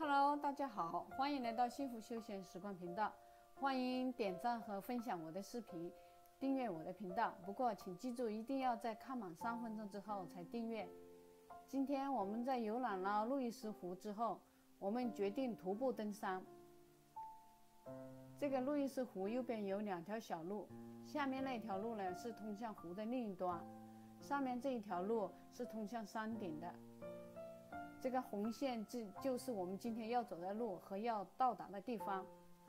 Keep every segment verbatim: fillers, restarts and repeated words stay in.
Hello， 大家好，欢迎来到幸福休闲时光频道，欢迎点赞和分享我的视频，订阅我的频道。不过请记住，一定要在看满三分钟之后才订阅。今天我们在游览了路易斯湖之后，我们决定徒步登山。这个路易斯湖右边有两条小路，下面那条路呢是通向湖的另一端，上面这一条路是通向山顶的。这个红线就就是我们今天要走的路和要到达的地方。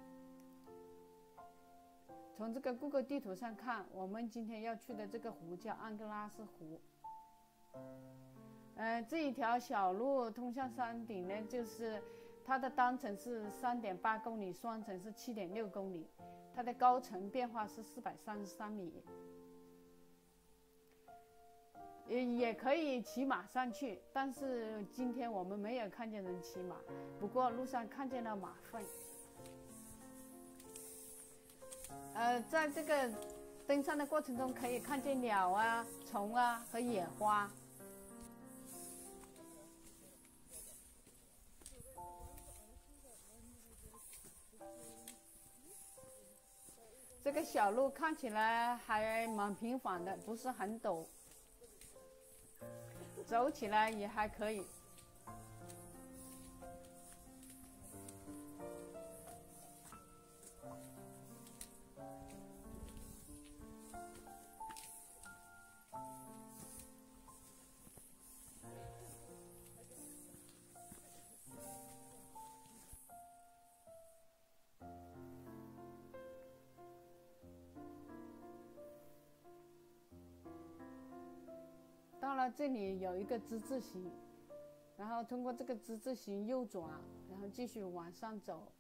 从这个谷歌地图上看，我们今天要去的这个湖叫安格拉斯湖。呃，这一条小路通向山顶呢，就是它的单程是 三点八公里，双程是 七点六公里，它的高程变化是四百三十三米。也也可以骑马上去，但是今天我们没有看见人骑马，不过路上看见了马粪。呃，在这个登山的过程中，可以看见鸟啊、虫啊和野花。这个小路看起来还蛮平缓的，不是很陡。走起来也还可以。到了这里有一个之字形，然后通过这个之字形右转，然后继续往上走。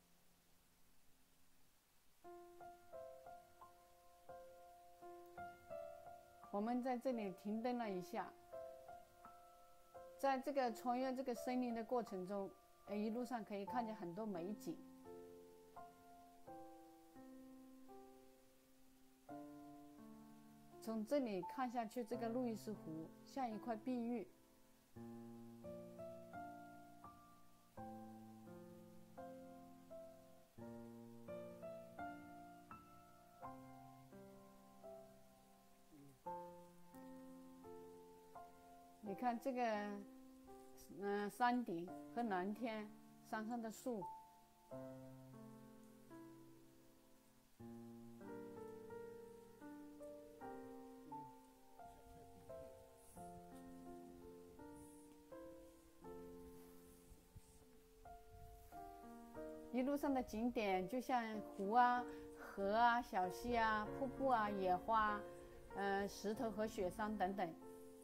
我们在这里停顿了一下，在这个穿越这个森林的过程中，一路上可以看见很多美景。从这里看下去，这个路易斯湖像一块碧玉。你看这个，嗯、呃，山顶和蓝天，山上的树。一路上的景点就像湖啊、河啊、小溪啊、瀑布啊、野花、呃、石头和雪山等等。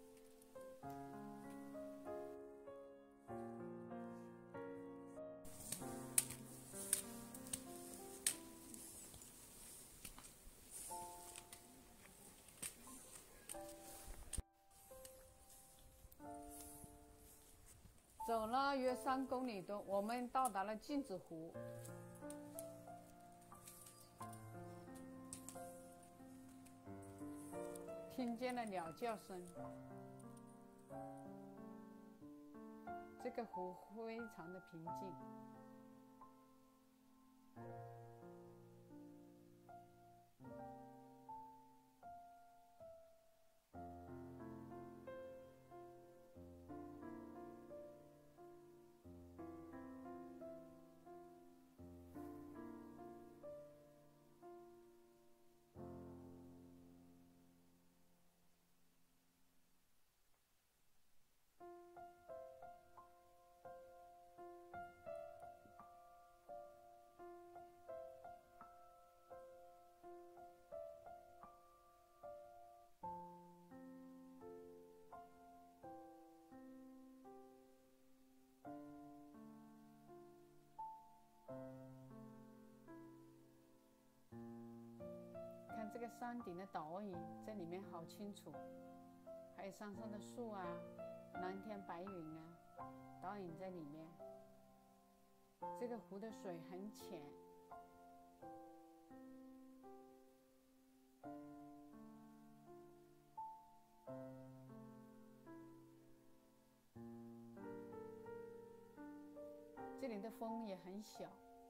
走了约三公里多，我们到达了镜子湖。听见了鸟叫声。这个湖非常的平静。看这个山顶的倒影在里面好清楚，还有山上的树啊、蓝天白云啊，倒影在里面。这个湖的水很浅， 这里的风也很小。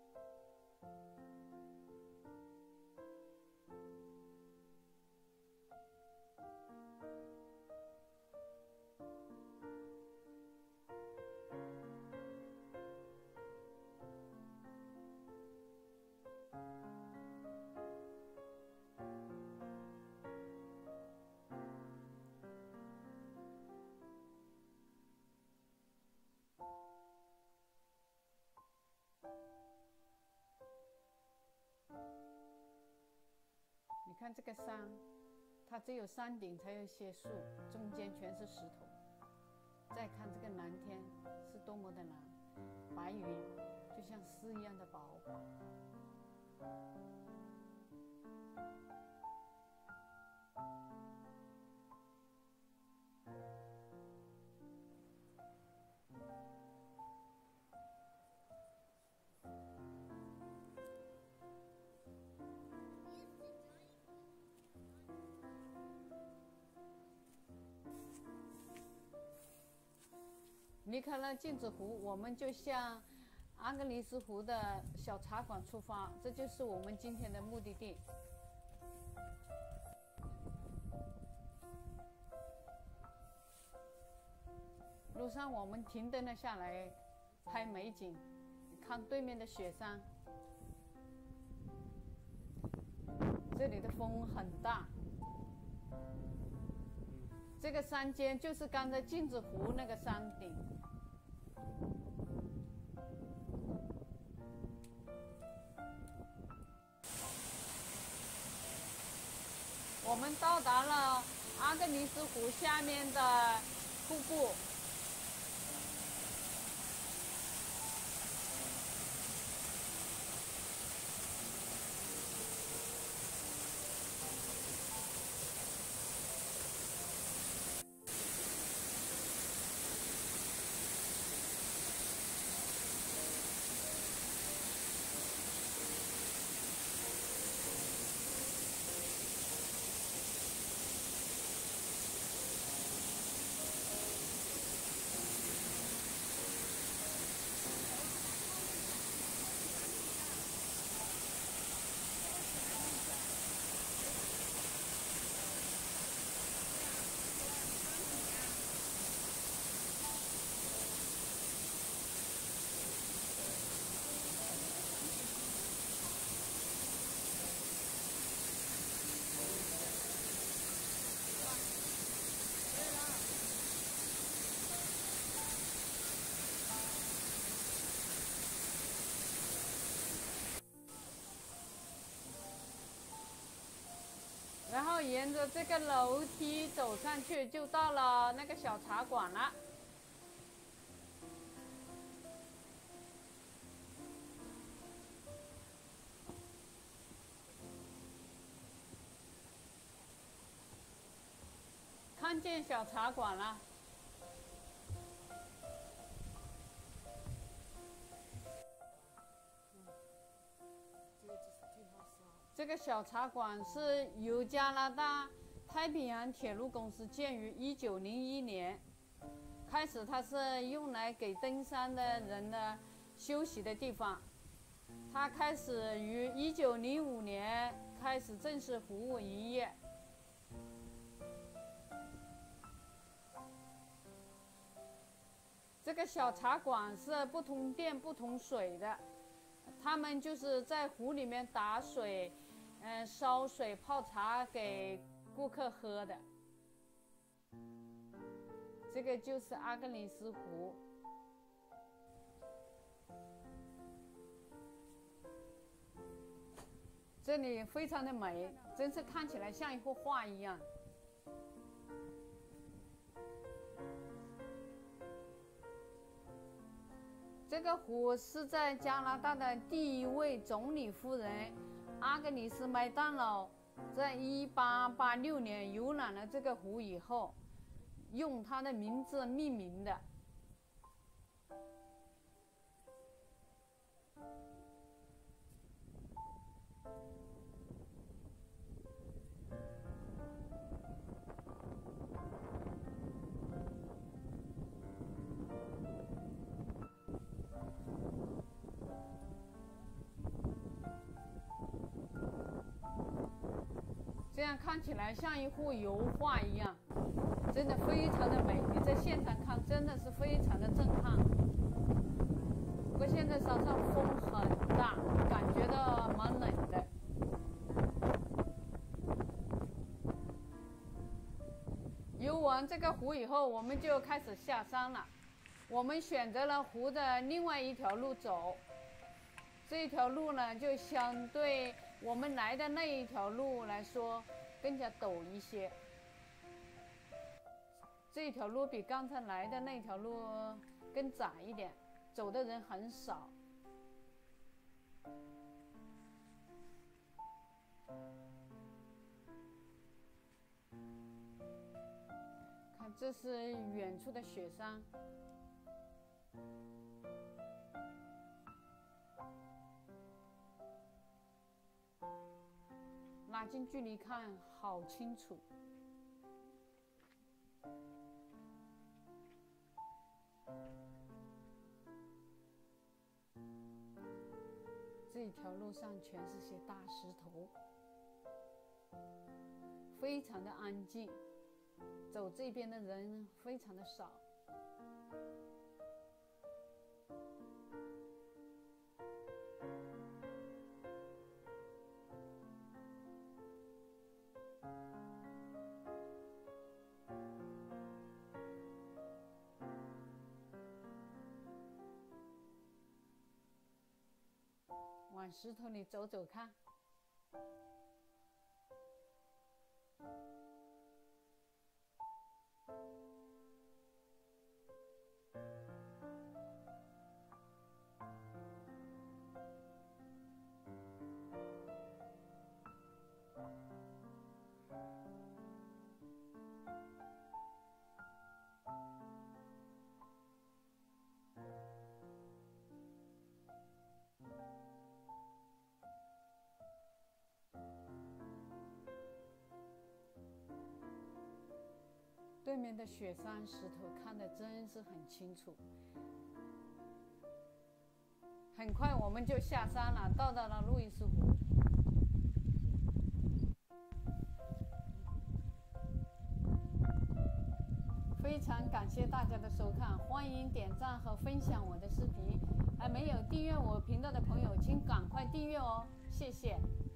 你看这个山，它只有山顶才有些树，中间全是石头。再看这个蓝天是多么的蓝，白云就像丝一样的薄。离开了镜子湖，我们就向阿格尼斯湖的小茶馆出发，这就是我们今天的目的地。路上我们停顿了下来，拍美景，看对面的雪山。这里的风很大。这个山尖就是刚才镜子湖那个山顶。我们到达了阿格尼斯湖下面的瀑布。然后沿着这个楼梯走上去，就到了那个小茶馆了。看见小茶馆了。这个小茶馆是由加拿大太平洋铁路公司建于一九零一年，开始它是用来给登山的人的休息的地方。它开始于一九零五年开始正式服务营业。这个小茶馆是不通电不通水的，他们就是在湖里面打水，嗯，烧水泡茶给顾客喝的。这个就是阿格尼斯湖。这里非常的美，真是看起来像一幅画一样。这个湖是在加拿大的第一位总理夫人阿格尼斯麦当劳在一八八六年游览了这个湖以后，用她的名字命名的。 边看起来像一幅油画一样，真的非常的美。你在现场看，真的是非常的震撼。不过现在早上风很大，感觉到蛮冷的。游完这个湖以后，我们就开始下山了。我们选择了湖的另外一条路走。这条路呢，就相对我们来的那一条路来说更加陡一些。这条路比刚才来的那条路更窄一点，走的人很少。看，这是远处的雪山。拉近距离看，好清楚。这条路上全是些大石头，非常的安静，走这边的人非常的少。往石头里走走看，对面的雪山石头看得真是很清楚。很快我们就下山了，到达了路易斯湖。非常感谢大家的收看，欢迎点赞和分享我的视频。还没有订阅我频道的朋友，请赶快订阅哦，谢谢。